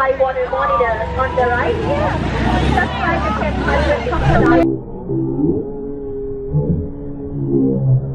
high water monitor on the right. Subscribe the 10,000 crocodile.